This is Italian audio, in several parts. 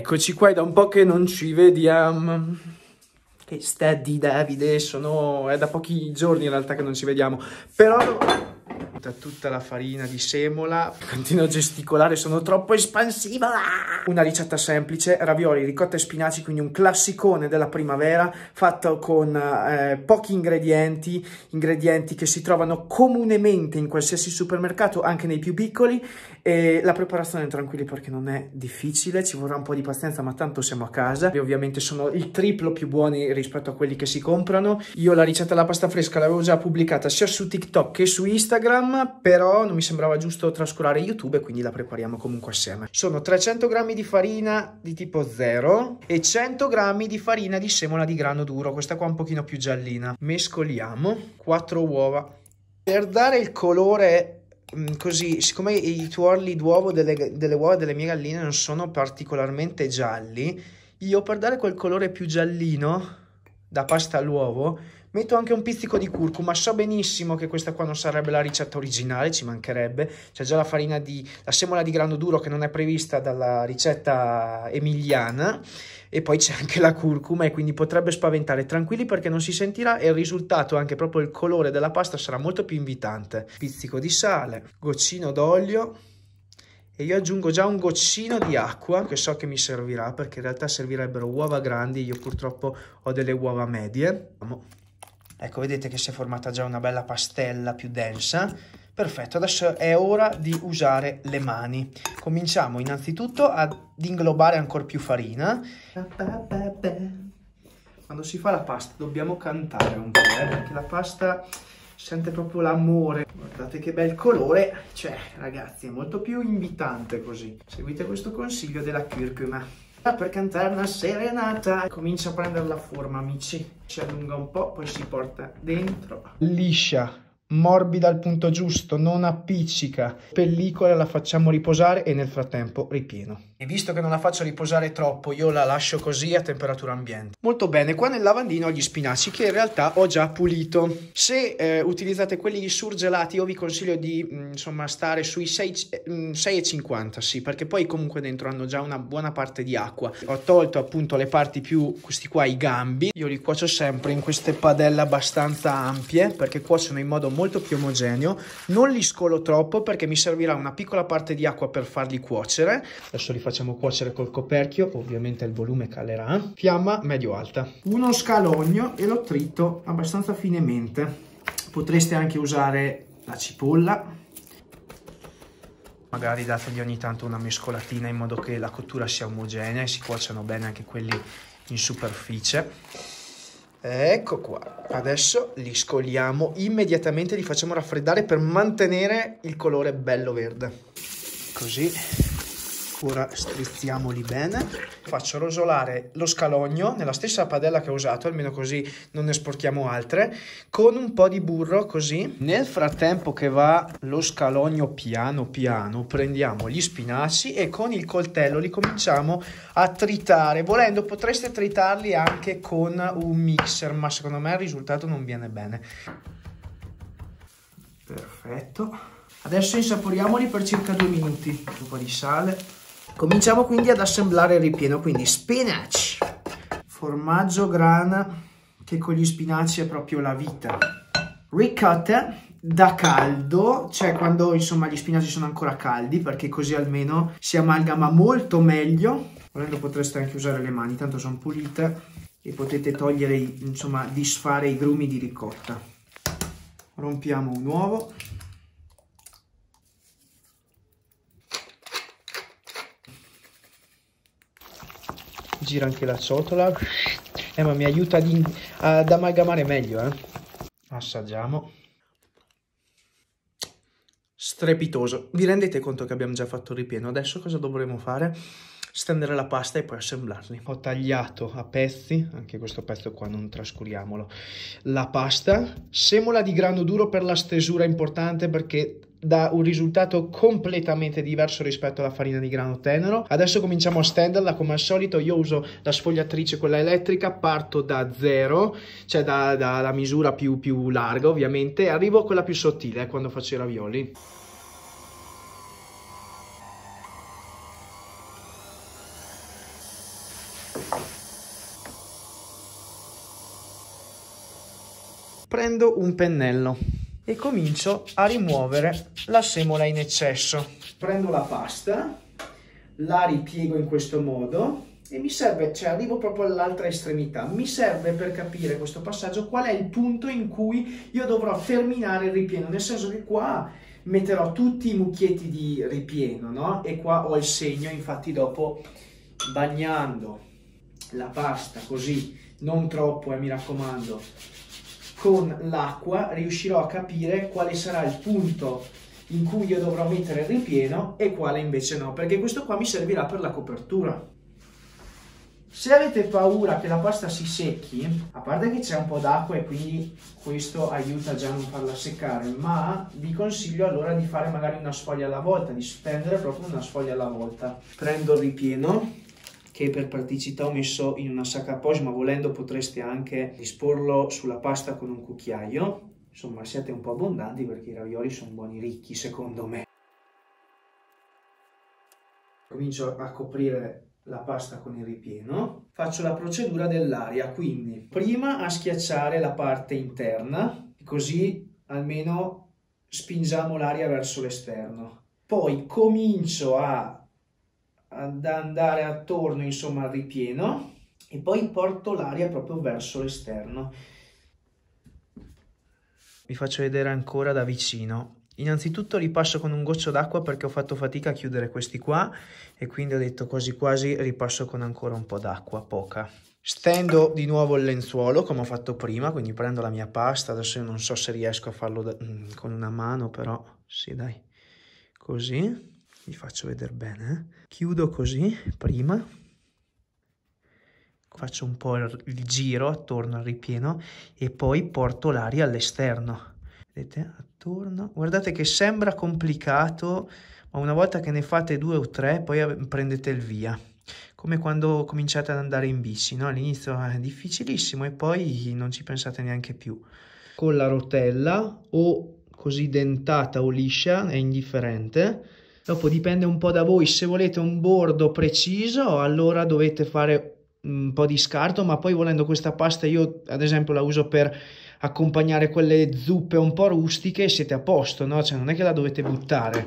Eccoci qua, è da un po' che non ci vediamo. Che sta di Davide? È da pochi giorni in realtà che non ci vediamo. Però tutta la farina di semola. Continuo a gesticolare, sono troppo espansiva. Una ricetta semplice: ravioli, ricotta e spinaci, quindi un classicone della primavera, fatto con pochi ingredienti che si trovano comunemente in qualsiasi supermercato, anche nei più piccoli. E la preparazione, tranquilli, perché non è difficile, ci vorrà un po' di pazienza, ma tanto siamo a casa. E ovviamente sono il triplo più buoni rispetto a quelli che si comprano. Io la ricetta della pasta fresca l'avevo già pubblicata sia su TikTok che su Instagram, però non mi sembrava giusto trascurare YouTube e quindi la prepariamo comunque assieme. Sono 300 g di farina di tipo 0 e 100 g di farina di semola di grano duro, questa qua un pochino più giallina. Mescoliamo 4 uova. Per dare il colore così, siccome i tuorli d'uovo delle uova delle mie galline non sono particolarmente gialli, io per dare quel colore più giallino da pasta all'uovo metto anche un pizzico di curcuma. So benissimo che questa qua non sarebbe la ricetta originale, ci mancherebbe, c'è già la semola di grano duro che non è prevista dalla ricetta emiliana, e poi c'è anche la curcuma, e quindi potrebbe spaventare. Tranquilli, perché non si sentirà e il risultato, anche proprio il colore della pasta, sarà molto più invitante. Pizzico di sale, goccino d'olio, e io aggiungo già un goccino di acqua che so che mi servirà, perché in realtà servirebbero uova grandi, io purtroppo ho delle uova medie. Ecco, vedete che si è formata già una bella pastella più densa. Perfetto, adesso è ora di usare le mani. Cominciamo innanzitutto ad inglobare ancora più farina. Quando si fa la pasta dobbiamo cantare un po', perché la pasta sente proprio l'amore. Guardate che bel colore, cioè ragazzi è molto più invitante così. Seguite questo consiglio della curcuma. Per cantare una serenata comincia a prendere la forma, amici. Si allunga un po', poi si porta dentro. Liscia, morbida al punto giusto, non appiccica. Pellicola la facciamo riposare e nel frattempo ripieno. E visto che non la faccio riposare troppo, io la lascio così a temperatura ambiente. Molto bene, qua nel lavandino ho gli spinaci che in realtà ho già pulito. Se utilizzate quelli surgelati, io vi consiglio di insomma stare sui 6,50, sì, perché poi comunque dentro hanno già una buona parte di acqua. Ho tolto appunto le parti più, questi qua, i gambi. Io li cuocio sempre in queste padelle abbastanza ampie, perché cuociono in modo molto più omogeneo. Non li scolo troppo, perché mi servirà una piccola parte di acqua per farli cuocere. Adesso li facciamo cuocere col coperchio, ovviamente il volume calerà. Fiamma medio-alta. Uno scalogno e lo trito abbastanza finemente. Potreste anche usare la cipolla, magari dategli ogni tanto una mescolatina in modo che la cottura sia omogenea e si cuociano bene anche quelli in superficie. Ecco qua, adesso li scoliamo immediatamente, li facciamo raffreddare per mantenere il colore bello verde. Così, ora strizziamoli bene. Faccio rosolare lo scalogno nella stessa padella che ho usato, almeno così non ne sporchiamo altre, con un po' di burro, così. Nel frattempo che va lo scalogno piano piano, prendiamo gli spinaci e con il coltello li cominciamo a tritare. Volendo potreste tritarli anche con un mixer, ma secondo me il risultato non viene bene. Perfetto. Adesso insaporiamoli per circa 2 minuti. Un po' di sale. Cominciamo quindi ad assemblare il ripieno, quindi spinach, formaggio grana, che con gli spinaci è proprio la vita, ricotta da caldo, cioè quando insomma gli spinaci sono ancora caldi, perché così almeno si amalgama molto meglio. Volendo potreste anche usare le mani, tanto sono pulite, e potete togliere, insomma disfare i grumi di ricotta. Rompiamo un uovo. Gira anche la ciotola, ma mi aiuta ad amalgamare meglio, Assaggiamo. Strepitoso. Vi rendete conto che abbiamo già fatto il ripieno? Adesso cosa dovremo fare? Stendere la pasta e poi assemblarli. Ho tagliato a pezzi, anche questo pezzo qua non trascuriamolo, la pasta. Semola di grano duro per la stesura, importante, perché dà un risultato completamente diverso rispetto alla farina di grano tenero. Adesso cominciamo a stenderla come al solito. Io uso la sfogliatrice, quella elettrica, parto da 0, cioè dalla misura più larga ovviamente, e arrivo a quella più sottile quando faccio i ravioli. prendo un pennello e comincio a rimuovere la semola in eccesso. Prendo la pasta, la ripiego in questo modo e mi serve, cioè arrivo proprio all'altra estremità, mi serve per capire questo passaggio qual è il punto in cui io dovrò terminare il ripieno, nel senso che qua metterò tutti i mucchietti di ripieno, no? E qua ho il segno, infatti dopo bagnando la pasta così, non troppo mi raccomando, con l'acqua riuscirò a capire quale sarà il punto in cui io dovrò mettere il ripieno e quale invece no, perché questo qua mi servirà per la copertura. Se avete paura che la pasta si secchi, a parte che c'è un po' d'acqua e quindi questo aiuta già a non farla seccare, ma vi consiglio allora di fare magari una sfoglia alla volta, di stendere proprio una sfoglia alla volta. Prendo il ripieno, che per praticità ho messo in una sacca appoggio, ma volendo potreste anche disporlo sulla pasta con un cucchiaio. Insomma, siate un po' abbondanti perché i ravioli sono buoni ricchi, secondo me. Comincio a coprire la pasta con il ripieno. Faccio la procedura dell'aria, quindi prima a schiacciare la parte interna, così almeno spingiamo l'aria verso l'esterno. Poi comincio ad andare attorno, insomma, al ripieno e poi porto l'aria proprio verso l'esterno. Vi faccio vedere ancora da vicino. Innanzitutto ripasso con un goccio d'acqua perché ho fatto fatica a chiudere questi qua e quindi ho detto quasi quasi ripasso con ancora un po' d'acqua, poca. Stendo di nuovo il lenzuolo come ho fatto prima, quindi prendo la mia pasta, adesso io non so se riesco a farlo con una mano, però sì dai, così, vi faccio vedere bene. Chiudo così prima, faccio un po' il giro attorno al ripieno e poi porto l'aria all'esterno. Vedete? Attorno. Guardate che sembra complicato, ma una volta che ne fate 2 o 3, poi prendete il via. Come quando cominciate ad andare in bici, no? All'inizio è difficilissimo e poi non ci pensate neanche più. Con la rotella o così dentata o liscia è indifferente. Dopo dipende un po' da voi, se volete un bordo preciso allora dovete fare un po' di scarto, ma poi volendo questa pasta io ad esempio la uso per accompagnare quelle zuppe un po' rustiche e siete a posto, no? Cioè non è che la dovete buttare.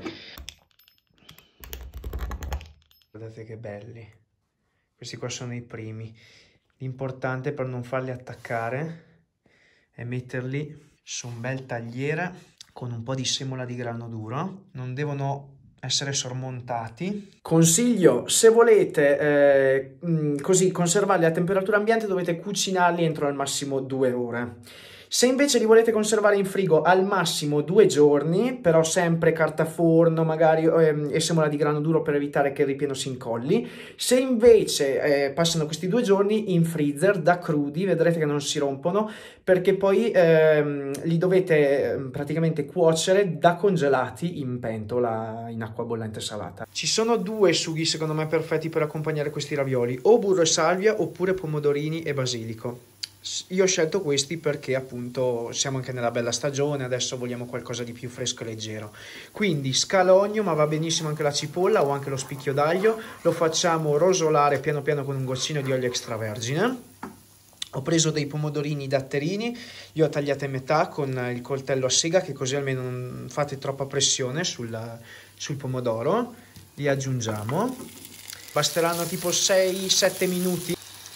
Guardate che belli, questi qua sono i primi. L'importante per non farli attaccare è metterli su un bel tagliere con un po' di semola di grano duro, non devono essere sormontati. Consiglio, se volete così conservarli a temperatura ambiente dovete cucinarli entro al massimo 2 ore. Se invece li volete conservare in frigo al massimo 2 giorni, però sempre carta forno magari e semola di grano duro per evitare che il ripieno si incolli. Se invece passano questi 2 giorni in freezer da crudi, vedrete che non si rompono perché poi li dovete praticamente cuocere da congelati in pentola in acqua bollente salata. Ci sono 2 sughi secondo me perfetti per accompagnare questi ravioli, o burro e salvia oppure pomodorini e basilico. Io ho scelto questi perché appunto siamo anche nella bella stagione, adesso vogliamo qualcosa di più fresco e leggero. Quindi scalogno, ma va benissimo anche la cipolla o anche lo spicchio d'aglio, lo facciamo rosolare piano piano con un goccino di olio extravergine. Ho preso dei pomodorini datterini, li ho tagliati a metà con il coltello a sega, che così almeno non fate troppa pressione sul pomodoro. Li aggiungiamo, basteranno tipo 6-7 minuti.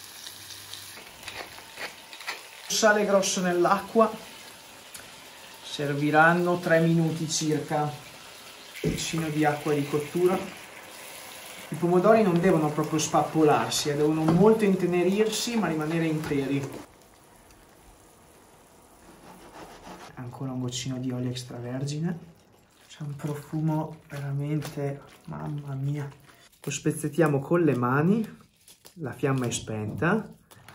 Sale grosso nell'acqua, serviranno 3 minuti circa, vicino di acqua di cottura. I pomodori non devono proprio spappolarsi, devono molto intenerirsi ma rimanere interi. Ancora un goccino di olio extravergine, c'è un profumo veramente, mamma mia. Lo spezzettiamo con le mani, la fiamma è spenta.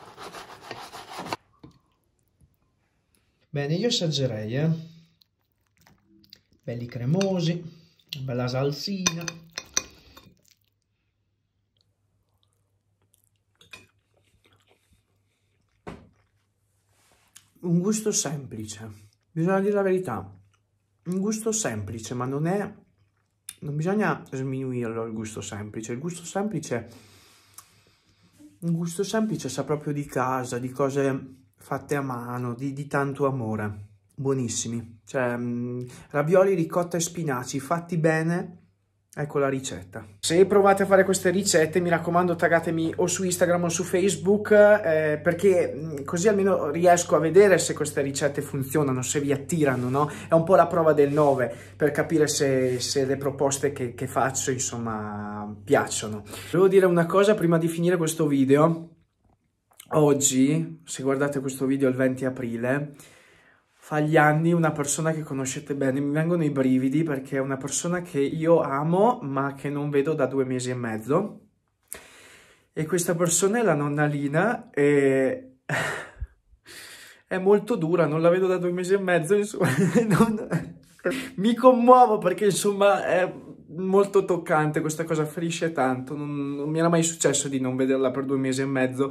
Bene, io assaggerei, belli cremosi, bella salsina. Un gusto semplice, bisogna dire la verità, un gusto semplice, ma non bisogna sminuirlo il gusto semplice, un gusto semplice sa proprio di casa, di cose fatte a mano, di tanto amore, buonissimi, cioè ravioli, ricotta e spinaci fatti bene. Ecco la ricetta. Se provate a fare queste ricette, mi raccomando, taggatemi o su Instagram o su Facebook, perché così almeno riesco a vedere se queste ricette funzionano, se vi attirano, no? È un po' la prova del 9 per capire se le proposte che faccio, insomma, piacciono. Volevo dire una cosa prima di finire questo video. Oggi, se guardate questo video il 20 aprile, fa gli anni una persona che conoscete bene, mi vengono i brividi perché è una persona che io amo ma che non vedo da 2 mesi e mezzo, e questa persona è la nonna Lina e è molto dura, non la vedo da 2 mesi e mezzo, insomma, mi commuovo perché insomma è molto toccante, questa cosa ferisce tanto, non mi era mai successo di non vederla per 2 mesi e mezzo.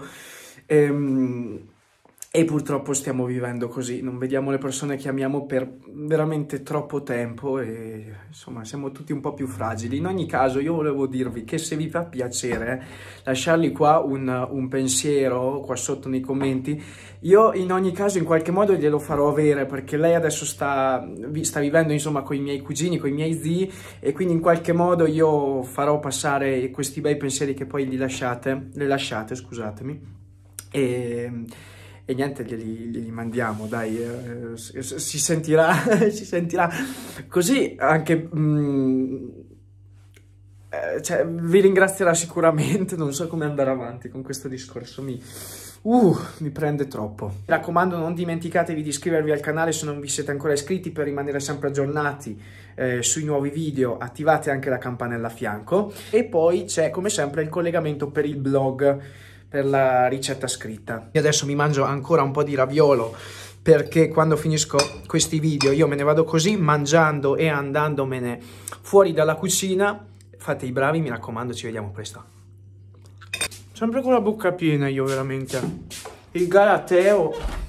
E purtroppo stiamo vivendo così, non vediamo le persone che amiamo per veramente troppo tempo e insomma siamo tutti un po' più fragili. In ogni caso io volevo dirvi che se vi fa piacere lasciarli qua un pensiero qua sotto nei commenti, io in ogni caso in qualche modo glielo farò avere perché lei adesso sta vivendo insomma con i miei cugini, con i miei zii, e quindi in qualche modo io farò passare questi bei pensieri che poi le lasciate, scusatemi. E niente, glieli mandiamo, dai, si sentirà, si sentirà così anche, cioè, vi ringrazierà sicuramente, non so come andare avanti con questo discorso, mi prende troppo. Mi raccomando, non dimenticatevi di iscrivervi al canale se non vi siete ancora iscritti per rimanere sempre aggiornati sui nuovi video, attivate anche la campanella a fianco, e poi c'è come sempre il collegamento per il blog, per la ricetta scritta. Io adesso mi mangio ancora un po' di raviolo perché quando finisco questi video io me ne vado così, mangiando e andandomene fuori dalla cucina. Fate i bravi, mi raccomando, ci vediamo presto. Sempre con la bocca piena io veramente. Il Galateo